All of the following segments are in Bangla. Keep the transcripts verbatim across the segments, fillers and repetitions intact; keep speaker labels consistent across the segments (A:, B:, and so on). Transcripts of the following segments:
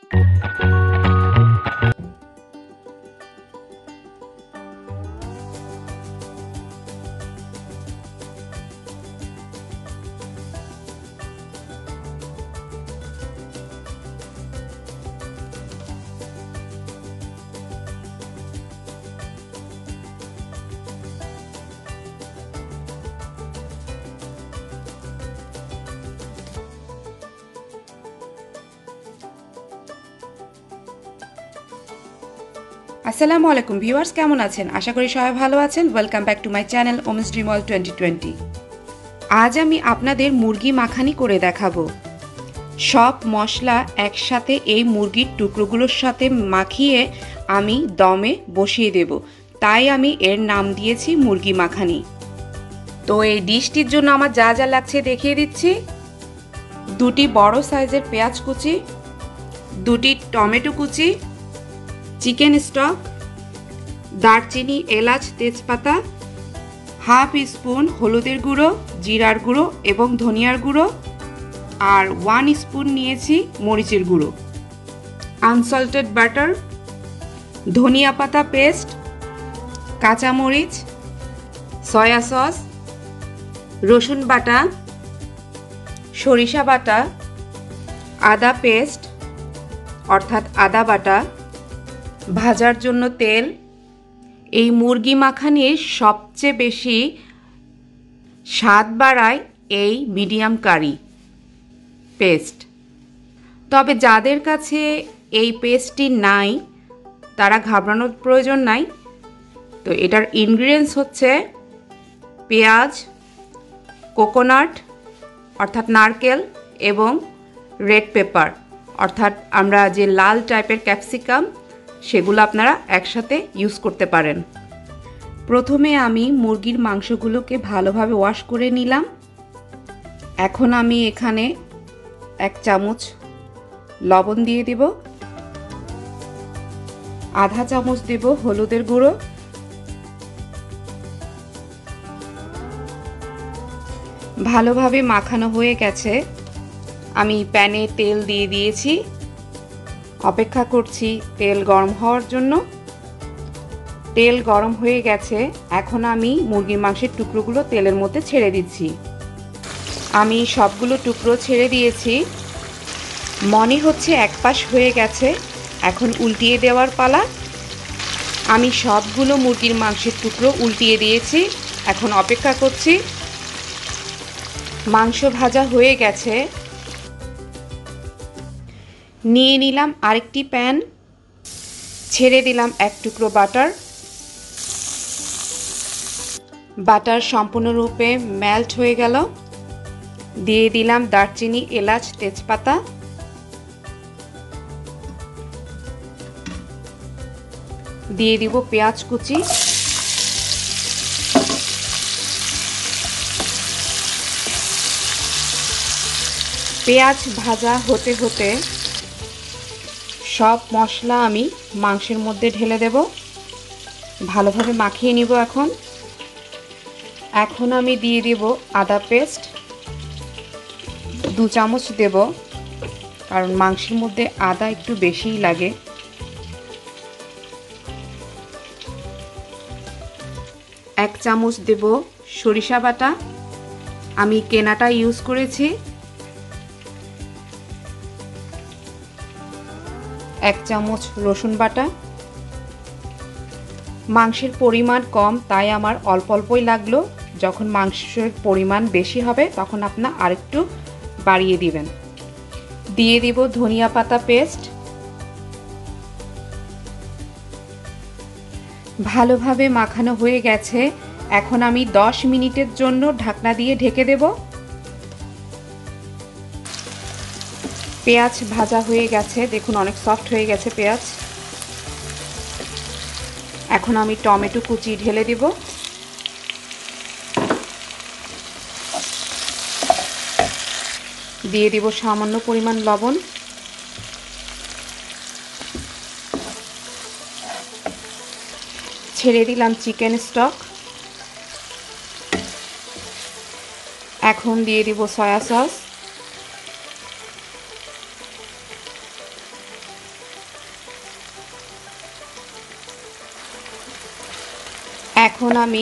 A: আসসালামু আলাইকুম ভিউয়ার্স, কেমন আছেন? আশা করি সবাই ভালো আছেন। Welcome back to my channel women's dream world twenty twenty. আজ আমি আপনাদের মুরগি মাখানি করে দেখাবো। সব মশলা একসাথে এই মুরগির টুকরোগুলোর সাথে মাখিয়ে আমি দমে বসিয়ে দেব, তাই আমি এর নাম দিয়েছি মুরগি মাখানি। তো এই ডিশটির জন্য আমার যা যা লাগছে দেখিয়ে দিচ্ছি। দুটি বড় সাইজের পেঁয়াজ কুচি, দুটি টমেটো কুচি, চিকেন স্টক, দারচিনি, এলাচ, তেজপাতা, হাফ স্পুন হলুদের গুঁড়ো, জিরার গুঁড়ো এবং ধনিয়ার গুঁড়ো, আর ওয়ান স্পুন নিয়েছি মরিচের গুঁড়ো, আনসল্টেড বাটার, ধনিয়া পাতা পেস্ট, কাঁচামরিচ, সয়া সস, রসুন বাটা, সরিষা বাটা, আদা পেস্ট অর্থাৎ আদা বাটা, ভাজার জন্য তেল। এই মুরগি মাখানির সবচেয়ে বেশি স্বাদ বাড়ায় এই মিডিয়াম কারি পেস্ট। তবে যাদের কাছে এই পেস্টটি নাই তারা ঘাবড়ানোর প্রয়োজন নাই। তো এটার ইনগ্রিডিয়েন্টস হচ্ছে পেঁয়াজ, কোকোনাট অর্থাৎ নারকেল এবং রেড পেপার অর্থাৎ আমরা যে লাল টাইপের ক্যাপসিকাম, সেগুলো আপনারা একসাথে ইউজ করতে পারেন। প্রথমে আমি মুরগির মাংসগুলোকে ভালোভাবে ওয়াশ করে নিলাম। এখন আমি এখানে এক চামচ লবণ দিয়ে দেব, আধা চামচ দেব হলুদের গুঁড়ো, ভালোভাবে মাখানো হয়ে গেছে। আমি প্যানে তেল দিয়ে দিয়েছি, অপেক্ষা করছি তেল গরম হওয়ার জন্য। তেল গরম হয়ে গেছে, এখন আমি মুরগির মাংসের টুকরোগুলো তেলের মধ্যে ছেড়ে দিচ্ছি। আমি সবগুলো টুকরো ছেড়ে দিয়েছি। মনে হচ্ছে এক পাশ হয়ে গেছে, এখন উল্টিয়ে দেওয়ার পালা। আমি সবগুলো মুরগির মাংসের টুকরো উল্টিয়ে দিয়েছি, এখন অপেক্ষা করছি। মাংস ভাজা হয়ে গেছে। নিয়ে নিলাম আরেকটি প্যান, ছেড়ে দিলাম এক টুকরো বাটার। বাটার সম্পূর্ণরূপে মেল্ট হয়ে গেল। দিয়ে দিলাম দারচিনি, এলাচ, তেজপাতা। দিয়ে দিব পেঁয়াজ কুচি। পেঁয়াজ ভাজা হতে হতে সব মশলা আমি মাংসের মধ্যে ঢেলে দেব, ভালোভাবে মাখিয়ে নিব। এখন এখন আমি দিয়ে দেব আদা পেস্ট, দু চামচ দেব, কারণ মাংসের মধ্যে আদা একটু বেশিই লাগে। এক চামচ দেব সরিষা বাটা, আমি কেনাটা ইউজ করেছি। এক চামচ রসুন বাটা। মাংসের পরিমাণ কম, তাই আমার অল্প অল্পই লাগলো। যখন মাংসের পরিমাণ বেশি হবে তখন আপনারা আরেকটু বাড়িয়ে দিবেন। দিয়ে দিব ধনিয়া পাতা পেস্ট। ভালোভাবে মাখানো হয়ে গেছে। এখন আমি দশ মিনিটের জন্য ঢাকনা দিয়ে ঢেকে দেব। পেঁয়াজ ভাজা হয়ে গেছে, দেখুন অনেক সফট হয়ে গেছে পেঁয়াজ। এখন আমি টমেটো কুচি ঢেলে দেব। দিয়ে দিব সামান্য পরিমাণ লবণ। ছেড়ে দিলাম চিকেন স্টক। এখন দিয়ে দিব সয়া সস। এখন আমি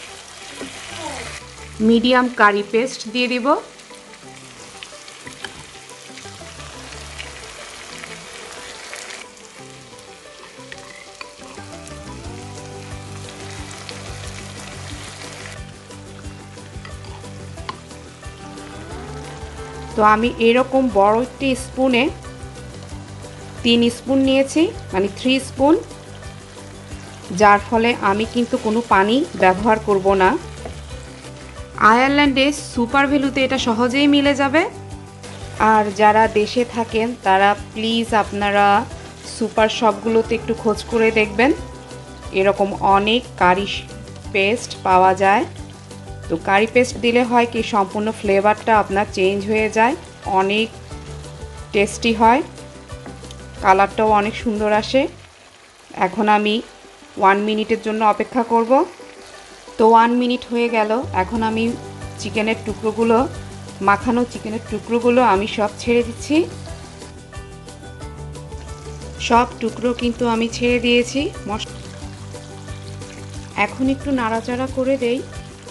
A: মিডিয়াম কারি পেস্ট দিয়ে দিব। তো আমি এরকম বড় একটি স্পুনে তিন স্পুন নিয়েছি, মানে থ্রি স্পুন, যার ফলে আমি কিন্তু কোনো পানি ব্যবহার করব না। আয়ারল্যান্ডে সুপার ভ্যালুতে এটা সহজেই মিলে যাবে। আর যারা দেশে থাকেন তারা প্লিজ আপনারা সুপার শপগুলোতে একটু খোঁজ করে দেখবেন, এরকম অনেক কারি পেস্ট পাওয়া যায়। তো কারি পেস্ট দিলে হয় কি সম্পূর্ণ ফ্লেভারটা আপনার চেঞ্জ হয়ে যায়, অনেক টেস্টি হয়, কালারটাও অনেক সুন্দর আসে। এখন আমি ওয়ান মিনিটের জন্য অপেক্ষা করব। তো ওয়ান মিনিট হয়ে গেল। এখন আমি চিকেনের টুকরোগুলো, মাখানো চিকেনের টুকরোগুলো আমি সব ছেড়ে দিচ্ছি। সব টুকরো কিন্তু আমি ছেড়ে দিয়েছি। এখন একটু নাড়াচাড়া করে দেই।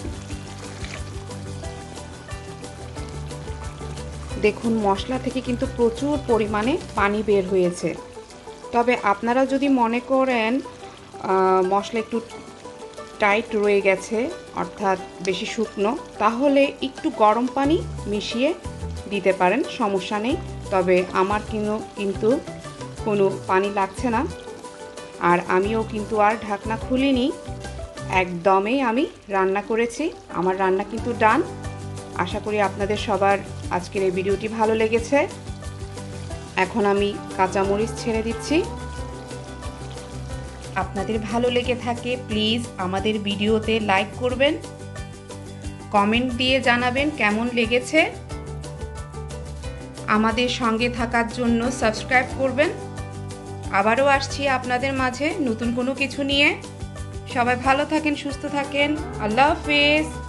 A: দেখুন মশলা থেকে কিন্তু প্রচুর পরিমাণে পানি বের হয়েছে। তবে আপনারা যদি মনে করেন মশলা একটু টাইট রয়ে গেছে, অর্থাৎ বেশি শুকনো, তাহলে একটু গরম পানি মিশিয়ে দিতে পারেন, সমস্যা নেই। তবে আমার কিন্তু কিন্তু কোনো পানি লাগছে না। আর আমিও কিন্তু আর ঢাকনা খুলিনি, একদমই আমি রান্না করেছি। আমার রান্না কিন্তু ডান। আশা করি আপনাদের সবার আজকের এই ভিডিওটি ভালো লেগেছে। এখন আমি কাঁচামরিচ ছেড়ে দিচ্ছি। আপনাদের ভালো লেগে থাকে প্লিজ আমাদের ভিডিওতে লাইক করবেন, কমেন্ট দিয়ে জানাবেন কেমন লেগেছে। আমাদের সঙ্গে থাকার জন্য সাবস্ক্রাইব করবেন। আবারও আসছি আপনাদের মাঝে নতুন কোনো কিছু নিয়ে। সবাই ভালো থাকেন, সুস্থ থাকেন। আল্লাহ হাফেজ।